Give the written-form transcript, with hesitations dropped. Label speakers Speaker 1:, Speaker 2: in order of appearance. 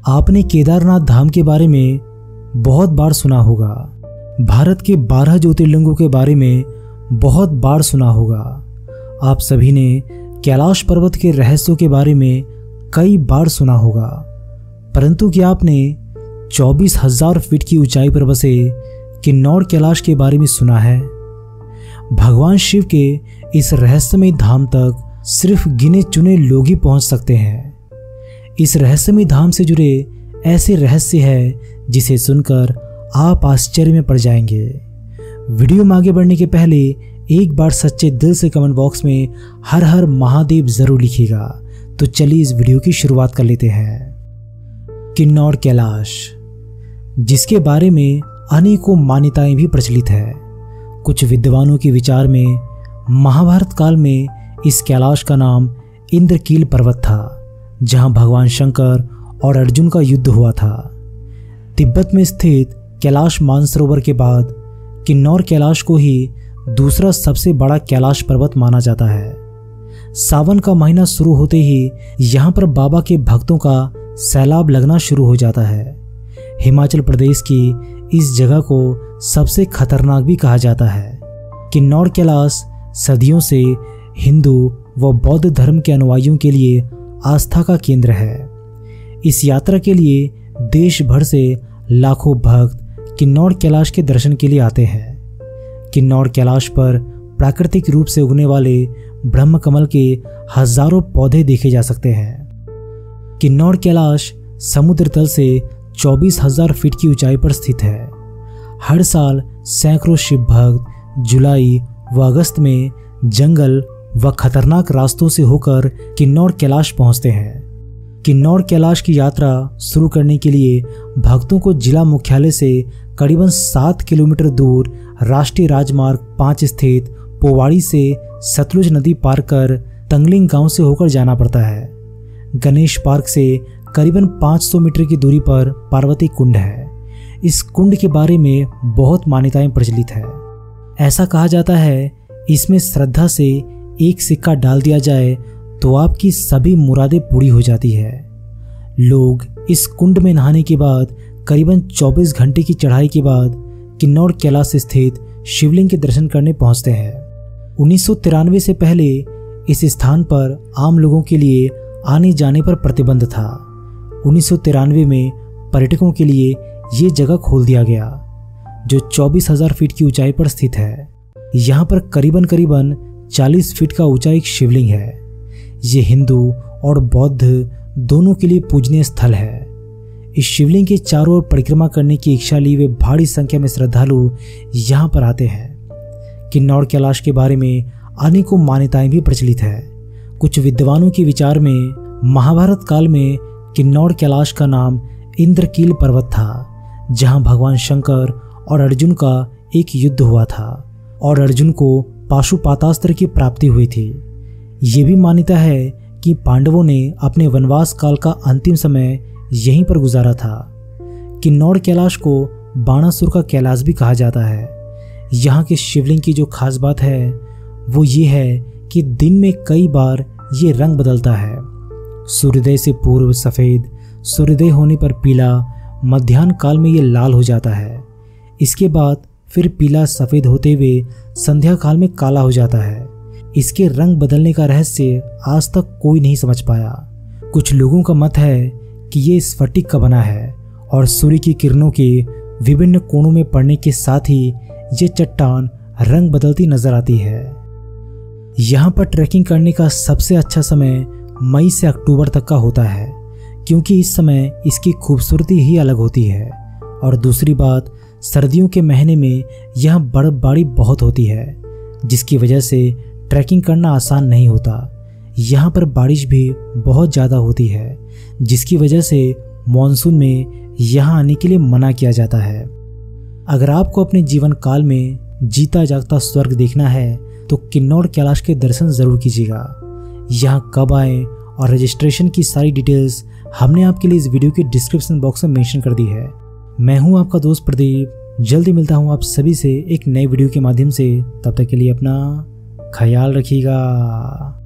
Speaker 1: आपने केदारनाथ धाम के बारे में बहुत बार सुना होगा। भारत के 12 ज्योतिर्लिंगों के बारे में बहुत बार सुना होगा। आप सभी ने कैलाश पर्वत के रहस्यों के बारे में कई बार सुना होगा, परंतु क्या आपने 24,000 फीट की ऊंचाई पर बसे किन्नौर कैलाश के बारे में सुना है? भगवान शिव के इस रहस्यमय धाम तक सिर्फ गिने चुने लोग ही पहुंच सकते हैं। इस रहस्यमय धाम से जुड़े ऐसे रहस्य हैं जिसे सुनकर आप आश्चर्य में पड़ जाएंगे। वीडियो में आगे बढ़ने के पहले एक बार सच्चे दिल से कमेंट बॉक्स में हर हर महादेव जरूर लिखिएगा। तो चलिए इस वीडियो की शुरुआत कर लेते हैं। किन्नौर कैलाश, जिसके बारे में अनेकों मान्यताएं भी प्रचलित है। कुछ विद्वानों के विचार में महाभारत काल में इस कैलाश का नाम इंद्रकील पर्वत था, जहां भगवान शंकर और अर्जुन का युद्ध हुआ था। तिब्बत में स्थित कैलाश मानसरोवर के बाद किन्नौर कैलाश को ही दूसरा सबसे बड़ा कैलाश पर्वत माना जाता है। सावन का महीना शुरू होते ही यहाँ पर बाबा के भक्तों का सैलाब लगना शुरू हो जाता है। हिमाचल प्रदेश की इस जगह को सबसे खतरनाक भी कहा जाता है। किन्नौर कैलाश सदियों से हिंदू व बौद्ध धर्म के अनुयायियों के लिए आस्था का केंद्र है। इस यात्रा के लिए देश भर से लाखों भक्त किन्नौर कैलाश के दर्शन के लिए आते हैं। किन्नौर कैलाश पर प्राकृतिक रूप से उगने वाले ब्रह्म कमल के हजारों पौधे देखे जा सकते हैं। किन्नौर कैलाश समुद्र तल से 24,000 फीट की ऊंचाई पर स्थित है। हर साल सैकड़ों शिव भक्त जुलाई व अगस्त में जंगल व खतरनाक रास्तों से होकर किन्नौर कैलाश पहुंचते हैं। किन्नौर कैलाश की यात्रा शुरू करने के लिए भक्तों को जिला मुख्यालय से करीबन 7 किलोमीटर दूर राष्ट्रीय राजमार्ग 5 स्थित पोवाड़ी से सतलुज नदी पार कर तंगलिंग गांव से होकर जाना पड़ता है। गणेश पार्क से करीबन 500 मीटर की दूरी पर पार्वती कुंड है। इस कुंड के बारे में बहुत मान्यताएं प्रचलित है। ऐसा कहा जाता है इसमें श्रद्धा से एक सिक्का डाल दिया जाए तो आपकी सभी मुरादें पूरी हो जाती है। लोग इस कुंड में नहाने के बाद करीबन 24 घंटे की चढ़ाई के बाद किन्नौर कैलाश स्थित शिवलिंग के दर्शन करने पहुंचते हैं। 1993 से पहले इस स्थान पर आम लोगों के लिए आने जाने पर प्रतिबंध था। 1993 में पर्यटकों के लिए ये जगह खोल दिया गया, जो 24,000 फीट की ऊंचाई पर स्थित है। यहाँ पर करीबन 40 फीट का ऊंचा एक शिवलिंग है। ये हिंदू और बौद्ध दोनों के लिए पूजनीय स्थल है। इस शिवलिंग के चारों ओर परिक्रमा करने की इच्छा लिए हुए भारी संख्या में श्रद्धालु यहाँ पर आते हैं। किन्नौर कैलाश के बारे में अनेकों मान्यताएं भी प्रचलित है। कुछ विद्वानों के विचार में महाभारत काल में किन्नौर कैलाश का नाम इंद्रकील पर्वत था, जहाँ भगवान शंकर और अर्जुन का एक युद्ध हुआ था और अर्जुन को पाशुपातास्त्र की प्राप्ति हुई थी। ये भी मान्यता है कि पांडवों ने अपने वनवास काल का अंतिम समय यहीं पर गुजारा था। किन्नौर कैलाश को बाणासुर का कैलाश भी कहा जाता है। यहाँ के शिवलिंग की जो खास बात है वो ये है कि दिन में कई बार ये रंग बदलता है। सूर्योदय से पूर्व सफ़ेद, सूर्योदय होने पर पीला, मध्याह्न काल में ये लाल हो जाता है। इसके बाद फिर पीला सफ़ेद होते हुए संध्या काल में काला हो जाता है। इसके रंग बदलने का रहस्य आज तक कोई नहीं समझ पाया। कुछ लोगों का मत है कि ये स्फटिक का बना है और सूर्य की किरणों के विभिन्न कोणों में पड़ने के साथ ही ये चट्टान रंग बदलती नजर आती है। यहाँ पर ट्रैकिंग करने का सबसे अच्छा समय मई से अक्टूबर तक का होता है, क्योंकि इस समय इसकी खूबसूरती ही अलग होती है। और दूसरी बात, सर्दियों के महीने में यहाँ बर्फबारी बहुत होती है, जिसकी वजह से ट्रैकिंग करना आसान नहीं होता। यहाँ पर बारिश भी बहुत ज़्यादा होती है, जिसकी वजह से मॉनसून में यहाँ आने के लिए मना किया जाता है। अगर आपको अपने जीवन काल में जीता जागता स्वर्ग देखना है तो किन्नौर कैलाश के दर्शन ज़रूर कीजिएगा। यहाँ कब आएँ और रजिस्ट्रेशन की सारी डिटेल्स हमने आपके लिए इस वीडियो के डिस्क्रिप्शन बॉक्स में मेंशन कर दी है। मैं हूँ आपका दोस्त प्रदीप। जल्दी मिलता हूँ आप सभी से एक नए वीडियो के माध्यम से। तब तक के लिए अपना ख्याल रखिएगा।